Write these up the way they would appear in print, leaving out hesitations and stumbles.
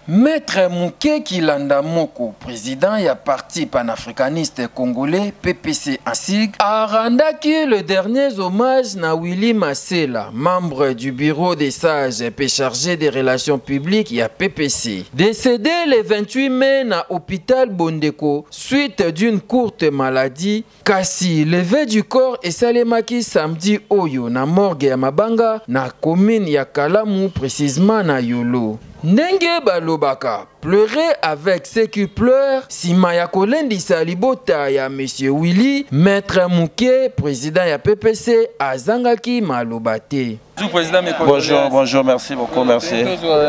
Maître Mouké Kilanda Moko, président ya parti panafricaniste congolais PPC ANSIG, a rendu le dernier hommage na Willy Masela, membre du bureau des sages et chargé des relations publiques ya PPC. Décédé le 28 mai na hôpital Bondeko suite d'une courte maladie, kasi levé du corps et salemaki samedi oyo na morgue ya Mabanga na commune ya Kalamu, précisément na Yolo. Ndenge balobaka, pleurer avec ceux qui pleurent, sima ya kolendisa libota ya Monsieur Willy, Maître Mouké, président ya PPC, azangaki malobate. Bonjour, merci beaucoup, merci.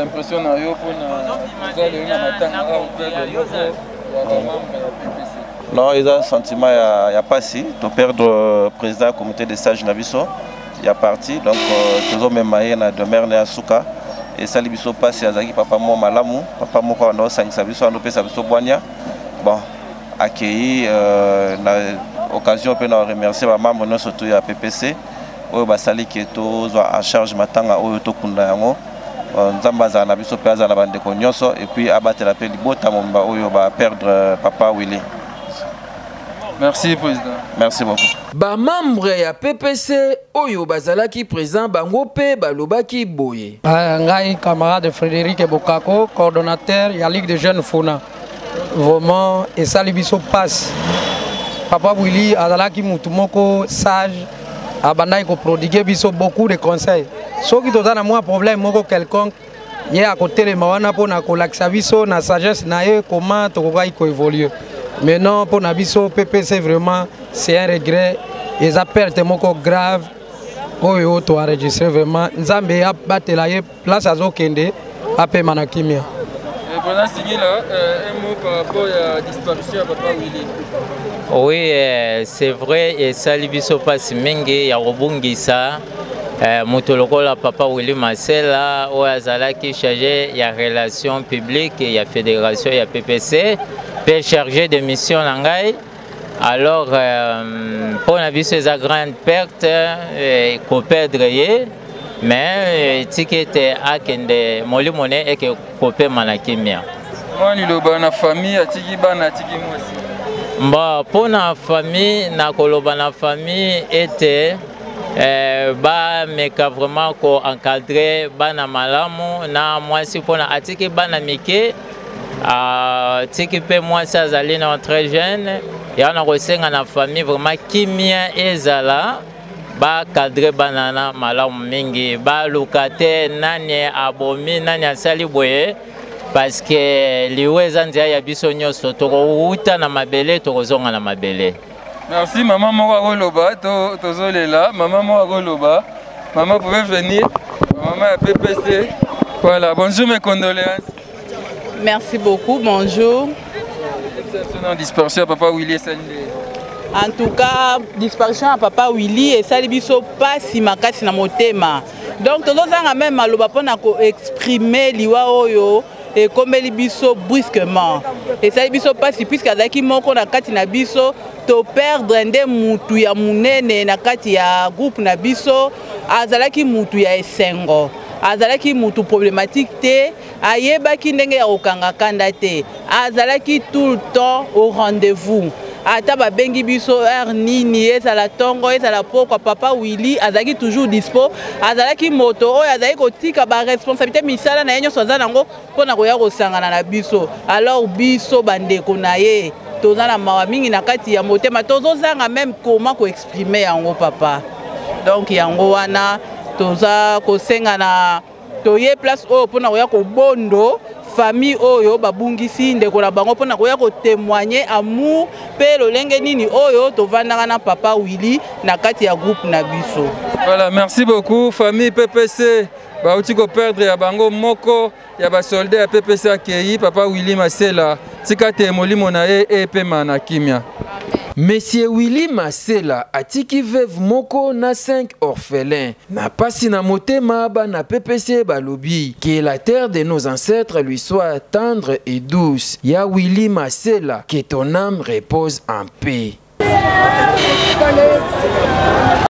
Non, il y a un sentiment, il n'y a pas si, de perdre le président du comité des sages Nabiso, il y a parti, donc toujours même na demeure à Souka. Et ça lui passe à Zaki papa mo malamu papa mo ko ndo sangisa biso ndo pesa biso boanya bon accueilli na occasion pe na remercier ba membre no surtout ya PPC oyo basali keto zo en charge matanga oyo to kunda yango nzamba za na biso pe za na bande ko nyonso et puis abatela pe libota momba oyo ba perdre papa Willy. Merci président. Merci beaucoup. Ba membre ya PPC oyo bazalaki présent bango pe balobaki boye. Ngai camarade Frédéric Bokako, coordonnateur ya Ligue des jeunes Fona. Vraiment et ça libiso passe. Papa Willy azalaki mutu moko sage, abandai ko prodiguer biso beaucoup de conseils. Soki tozana moi problème moko quelconque, ye à côté de mawana pona ko laksa biso na sagesse na ye comment tokokai ko évoluer. Mais non, pour Nabiso, PPC, vraiment, c'est un regret. Et ça perd tellement grave. Oh, yo, tu as enregistré vraiment. Nzambe a battu la place à Zokende, à Pemanakimia. Et pour l'instant, un mot par rapport à la disparition de Papa Willy. Oui, c'est vrai. Et ça, Libiso passe mingi, il y a Robungisa. Mutolokola Papa Willy Masela, où Azala qui chargé, il y a relations publiques, il y a fédération, il y a PPC. Chargé de mission Langai. Alors, pour la vie, c'est une grande perte, qu'on perdre, mais ticket à Kende, Moli Moné et que Kopé Manakimia. Moi, la famille, Atiki Bana, Atiki Mosi. Bon, pour la famille, la famille était. Mais vraiment encadré bana malamu na moi si pour na Atiki Bana Mike. Tiki pe moi ça zali na très jeune et on a reçu na famille vraiment kimia ezala ba cadre banana malamu mingi ba lukate nani abomi nani asali boye parce que liweza ndia ya biso nyoso toko uta na mabele tokozonga na mabele. Merci maman Mora Goloba tozolela maman Mora Goloba maman pouvez venir maman à PPC voilà bonjour mes condoléances. Merci beaucoup, bonjour. Disparition à Papa Willy. En tout cas, disparition à Papa Willy et ça ne sont pas si makasi na motema. Donc, tout le monde même maloba pour exprimer liwa oyo et comme libiso brusquement. Et ça ne pas si puisque azaki moko na kati na biso to perdre nde mutu ya munene na kati ya groupe na biso azalaki mutu ya esengo. Azalaki mutu problématique te ayebaki ndenge ya kokanga kanda te azalaki tout le temps au rendez-vous ata babengi biso heure nini ezala tongo ezala pokwa Papa Willy azalaki toujours dispo azalaki moto oyo azalaki kotika ba responsabilité misala na ye nyonso aza nango mpona koya kosangana na biso alors biso bandeko na ye toza na mawa mingi na kati ya motema tozozanga même comment koexprimer yango papa donc yango wana toza kosenga na toye place oyo pona koya ko bondo famille oyo babungisi ndeko na bango pona koya ko témoigner amour pe lolenge nini oyo tovandaka na Papa Willy na kati ya groupe na biso. Voilà, merci beaucoup famille PPC. Bauti ko perdre ya bango moko ya ba soldat ya PPC akei Papa Willy Masela tika te molimo na ye e pe Manakimia. Monsieur Willy Masela atiki veuve moko na 5 orphelins. Na pasi na motema ba na PPC balobi que la terre de nos ancêtres lui soit tendre et douce. Ya Willy Masela, que ton âme repose en paix.